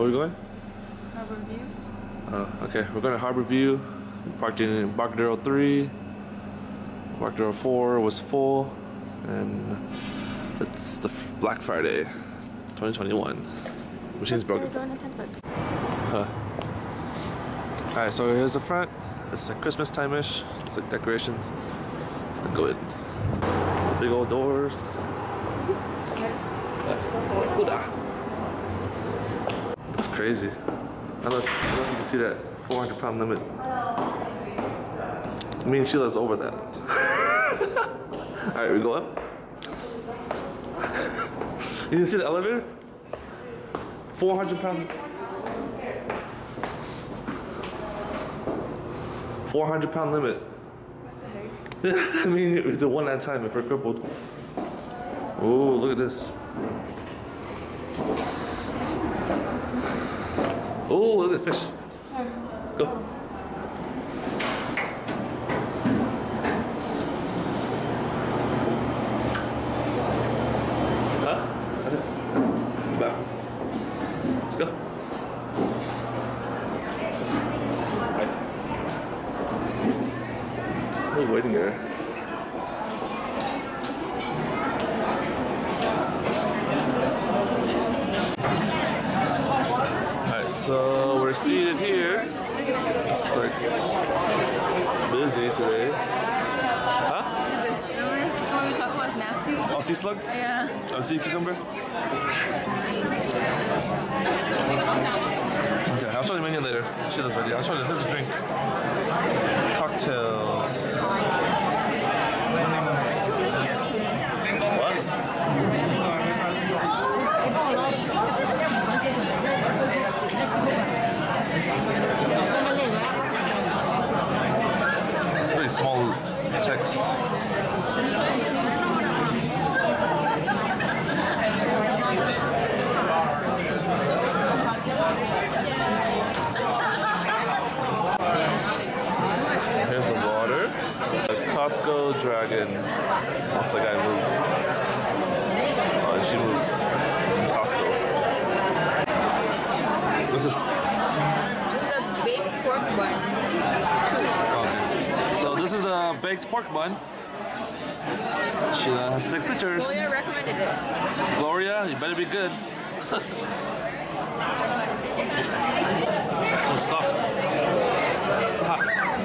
we going? Harborview. Okay, we're going to Harborview. We parked in Embarcadero 3. Embarcadero 4 was full. And it's the Black Friday 2021. The machine's broken. Arizona template. Alright, so here's the front. It's like Christmas time-ish. It's like decorations. And go in. Big old doors. That's crazy. I don't know if you can see that 400-pound limit. Me and Sheila's over that. Alright, we go up. You didn't see the elevator? 400-pound. 400-pound limit. I mean, the one at a time if we're crippled. Oh, look at this. Oh, look at the fish. Go. Huh? Back. Let's go. Who's waiting there? Alright, so we're seated here. It's like busy today. Huh? Remember when we talked about nasty? Oh, sea slug? Yeah. Oh, sea cucumber? Okay, I'll show you the menu later. She does ready. I'll show you this drink. Cocktails. What? It's really small text. Here's the water. The Costco Dragon. Once the guy moves. Oh, and she moves. It's from Costco. What's this? This is a baked pork bun. Okay. So this is a baked pork bun. Sheila has to take pictures. Gloria recommended it. Gloria, you better be good. It's soft. It's hot.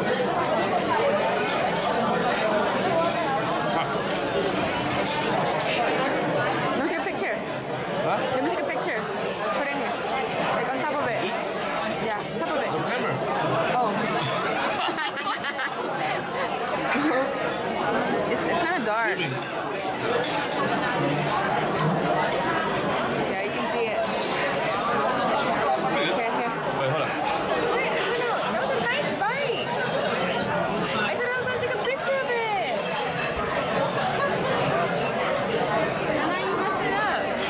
Let me take a picture. Huh? Let me take a picture. Put it in here. Like on top of it. Yeah, top of it. Camera. Oh. It's kind of dark. Yeah, you can see it. Okay, here. Wait, hold on. Wait, no, that was a nice bite. I said I was going to take a picture of it. And now you messed it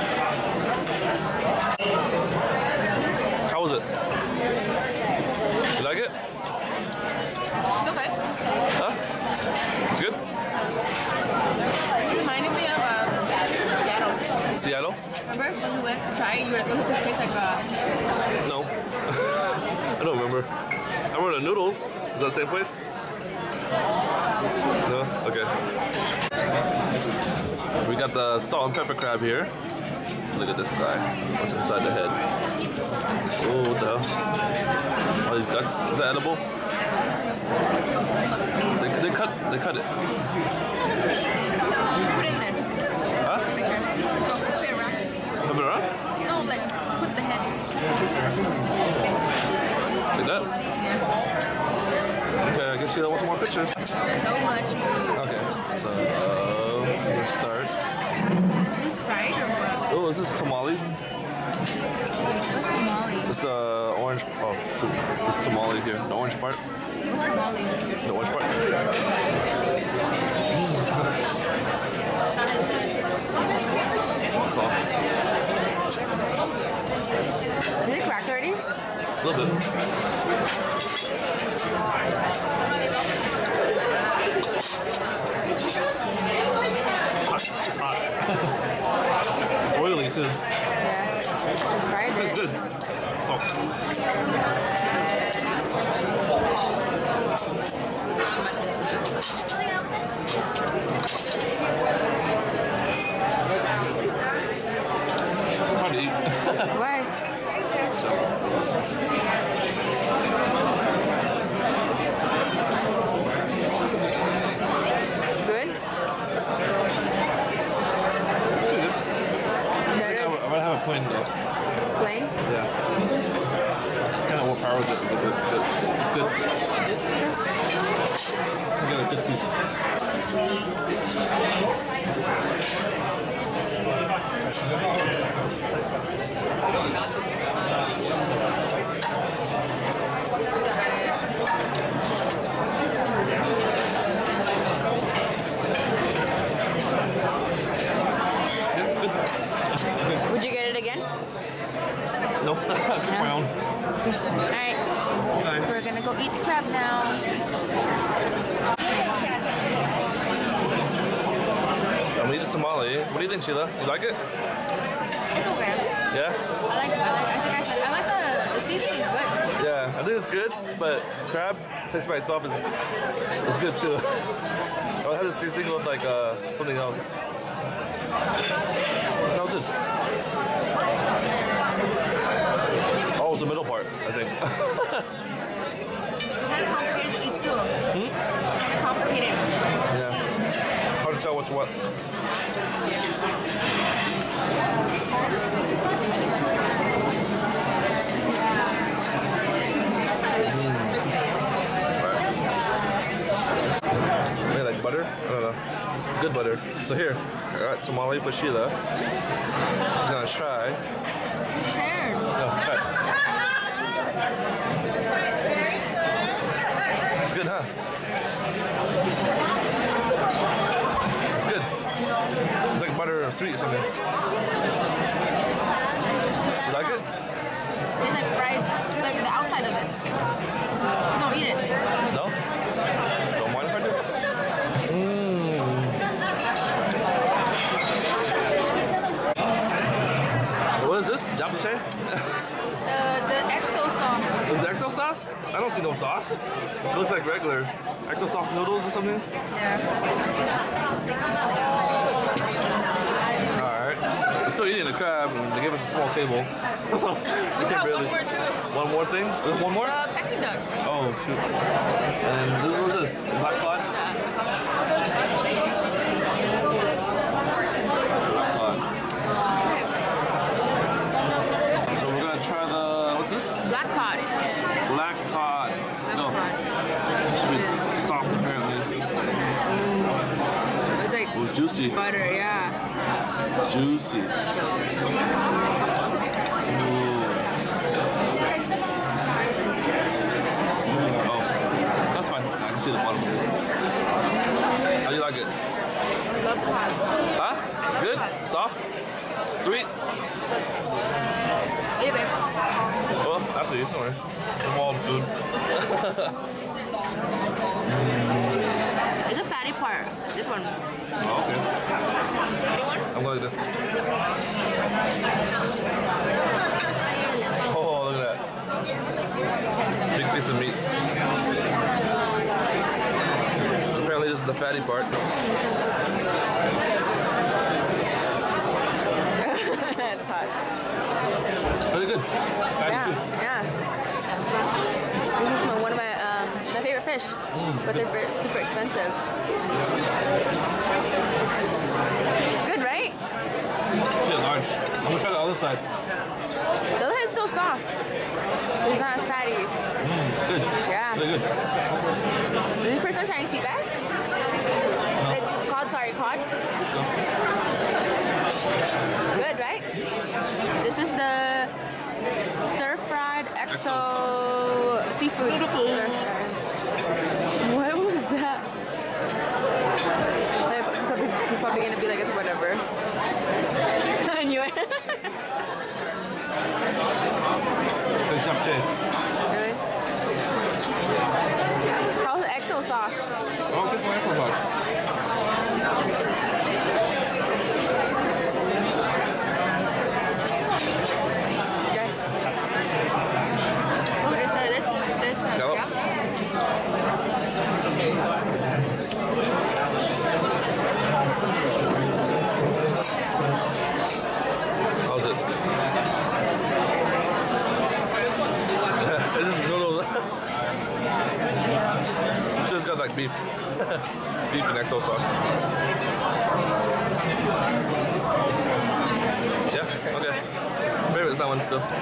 up. How was it? You like it? It's okay. Huh? It's good? It reminded me of Seattle. Seattle? Remember when we went to try it? You were like, oh, this tastes like No. I don't remember. I remember the noodles. Is that the same place? No? Okay. We got the salt and pepper crab here. Look at this guy. What's inside the head? Oh, what the hell? All these guts. Is that edible? They cut it. Put it in there. Huh? Picture. So flip it around. Flip it around? No, like put the head. Like that? Yeah. Okay, I guess she wants some more pictures. So much food. Okay, so let's start. Is this fried or what? Oh, this is tamale. What's tamale? It's the orange. Oh, shoot. This tamale here. The orange part. What's tamale? The orange part. Cool. Is it cracked already? A little bit. It's hot. It's oily too. Yeah. Fried This is it. good. Salt. It's hard to eat. Why? Good? Better? I'm gonna have a plain though. Plain? Yeah. Kind of overpowers it a little bit, but it's good. You got a good piece. Yeah, it's good. Would you get it again? Nope. I took my own. Alright. Okay. We're gonna go eat the crab now. I'm gonna eat the tamale. What do you think, Sheila? You like it? It's okay. Yeah? I like the seasoning's good. Yeah, I think it's good, but crab tastes by itself is good too. I would have this seasoning with like something else. That was it. Oh, it's the middle part, I think. Kind of complicated to eat too. Kind of complicated. Yeah. Hard to tell what's what. Maybe like butter? I don't know. Good butter. So here, I got tamale for Sheila. She's gonna try. There. Oh, try. It's good, huh? It's good. It's like butter or sweet or something. You like it? It's like fried, like the outside of this. No, eat it. No? Don't mind if I do? What is this? Japchae? The exo sauce. Is it exo sauce? I don't see no sauce. It looks like regular. Exo sauce noodles or something? Yeah. Alright. We're still eating the crab and they gave us a small table. So We still have one more too. One more thing? There's one more? The Peking duck. Oh shoot. And this was this? Black cod? Black cod. So we're gonna try the what's this? Black cod. Black cod. No. Should be soft apparently. It's like It was juicy. butter, yeah. It's juicy. Oh, that's fine. I can see the bottom. How do you like it? I love cod. Huh? It's good? Soft? Sweet? Eat it, babe. Well, after you somewhere. Some all the food. It's a fatty part. This one. Oh, okay. Any one? I'm going like this. Oh, look at that. Big piece of meat. Apparently this is the fatty part. It's hot. Really good. Fatty too. Yeah. This is one of my favorite fish, but they're super expensive. Good, right? See it large. I'm gonna try the other side. The other is still soft. It's not as fatty. Good. Yeah. Really good. Is this your first time trying sea bass? No. Like, cod. So, Good, right? This is the stir-fried exo seafood. What was that? He's probably gonna be like, it's whatever. I knew it. good japchae. Really? How's the exo sauce? Oh, just my apple sauce. Okay. like beef. Beef and XO sauce. Yeah, okay. Favorite is that one still.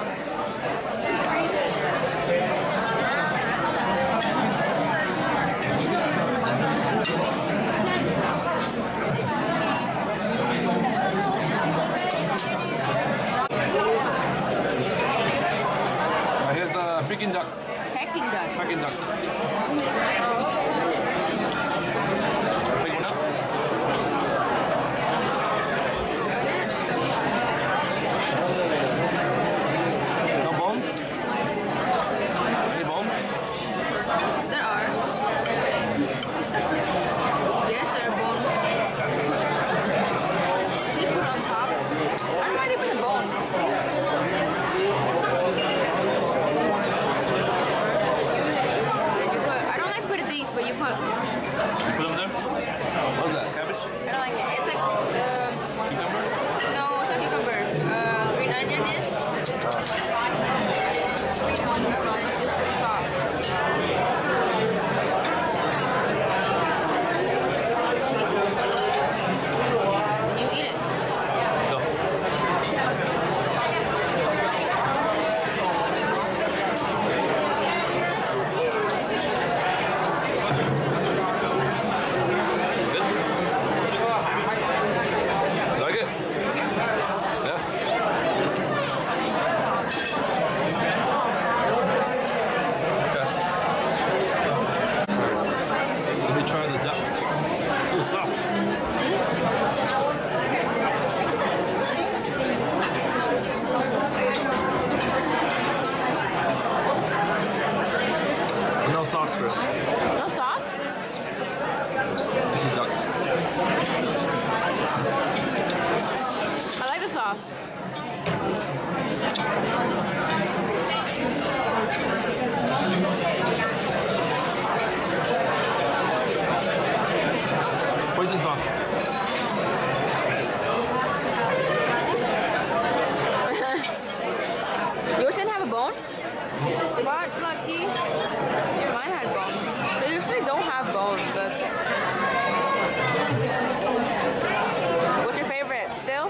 Here's the Peking duck. Peking duck. Peking duck. Big one up. No bones? Any bones? There are. Yes, there are bones. Should you put it on top? I don't know why they put the bones. I don't like to put it these, but you put. Put them there? What is that? Cabbage? I don't like it. It's like Cucumber? no, it's not cucumber. Green onion-ish. Just put sauce. You eat it. No. Good? Like it? Yeah? Okay. Let me try the duck. Ooh, soft. No sauce first. No sauce? This is duck. I like the sauce. Poison sauce. Yours didn't have a bone? What? Lucky. Mine had bones. They usually don't have bones, but... What's your favorite? Still?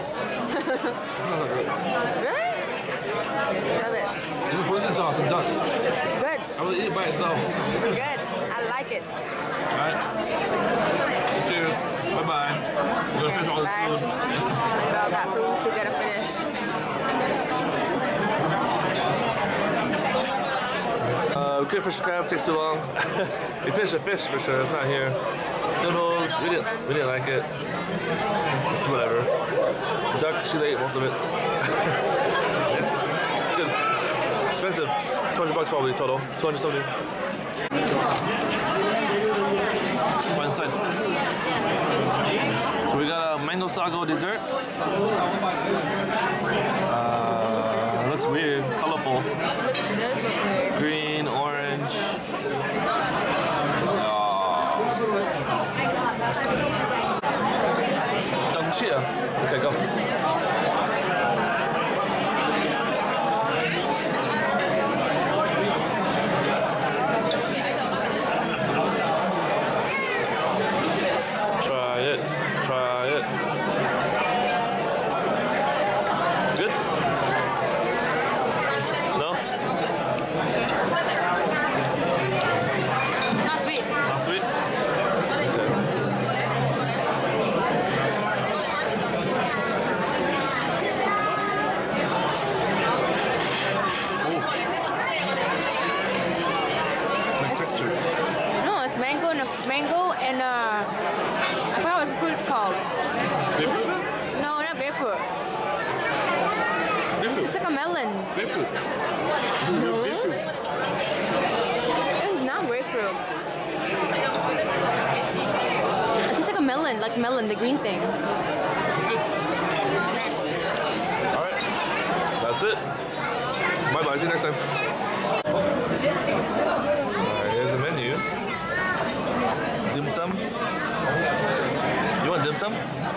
Really? Love it. This is poison sauce and duck. Good. I will eat it by itself. Good. I like it. Alright. Cheers. Bye-bye. We're gonna finish all this Bye. food. Look at all that food we still gotta finish. We couldn't fish crab, takes too long. We finished a fish for sure, it's not here. Noodles, we didn't like it. It's whatever. Duck, she ate most of it. Yeah. Good. Expensive. 200 bucks probably total. 270. Fine inside. So we got a mango sago dessert. Looks weird, colorful. It does look good. Green, orange. Chia. Okay, go. Try it. Try it. It's good? No? Not sweet. Not sweet? Okay. Like texture. No, it's mango and I forgot what the fruit is called. Grapefruit? No, not grapefruit. Grapefruit. It's like a melon. Grapefruit. This is No. grapefruit. It's not grapefruit. It's like a melon, the green thing. It's good. Alright. That's it. Bye bye. See you next time. Alright, here's the menu. Dim sum. You want dim sum?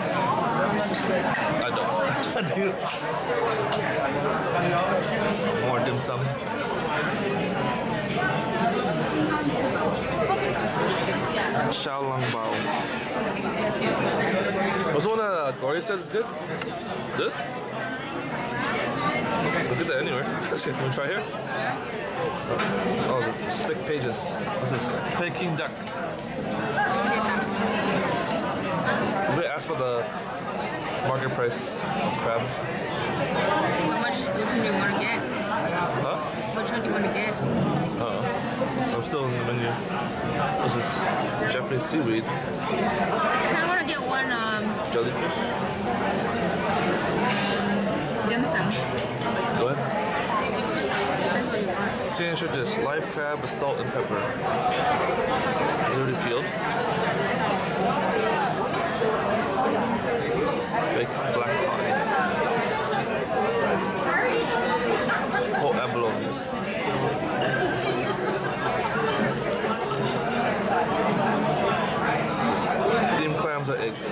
I don't. Do you? More dim sum. Xiaolong Bao. What's the one that Gloria said is good? This? We'll get that anywhere. Can we try here? Oh, the thick pages. What's this? Peking duck. We asked about the market price of crab. Which one do you want to get? Huh? Which one do you want to get? I'm still in the menu. What's this? Japanese seaweed. I kind of want to get one Jellyfish. dim sum. Go ahead. That's what you want. Signature dish, live crab with salt and pepper. Is it already peeled? Baked black pie. Oh, abalone. Steamed clams or eggs.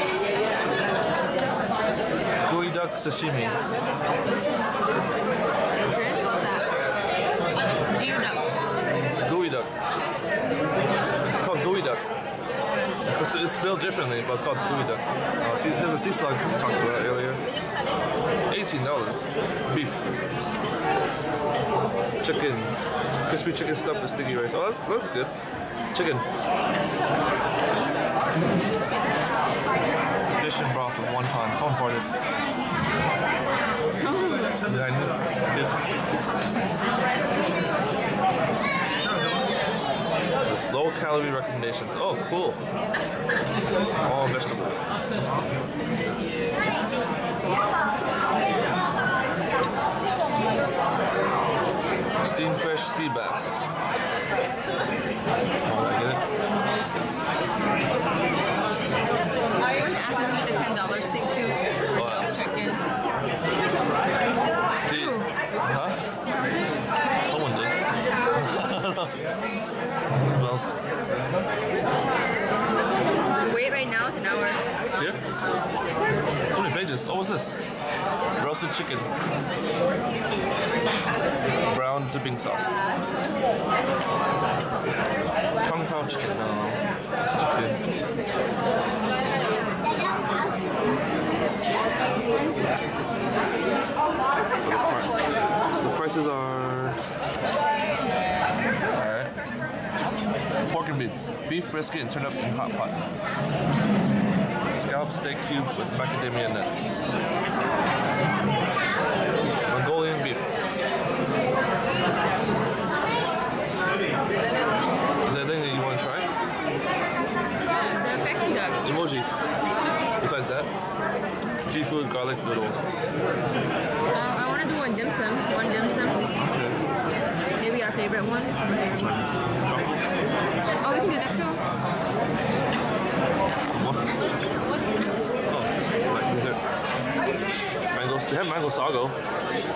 Gooey duck sashimi. Parents love that. Geoduck. Gooey duck. It's called gooey duck. It's spelled differently, but it's called gooey duck. See, there's a sea slug we talked about earlier. $18. Beef. Chicken. Crispy chicken stuffed with sticky rice. Oh, that's good. Chicken. Fish and broth with wonton. Someone farted. Yeah, I knew. This is low calorie recommendations. Oh, cool. All vegetables. Steamed fresh sea bass. Oh, I get it. I was asking me the $10 thing too. What? Chicken. Steve. Huh? Someone did. Smells. The wait right now is an hour. Yeah? So many pages. Oh, what's this? Roasted chicken. Brown dipping sauce. Kung Pao chicken. No. That's chicken. So the prices are... Alright. Pork and beef. Beef brisket and turned up in hot pot. Scallop steak cube with macadamia nuts. Mongolian beef. Is there anything that you want to try? Yeah, the Peking duck. Emoji. Besides that, seafood garlic noodle. I want to do one dim sum. One dim sum. Okay. Maybe our favorite one. Truffle. Oh, we can do that too. What? Oh, dessert. Mango. They have mango sago.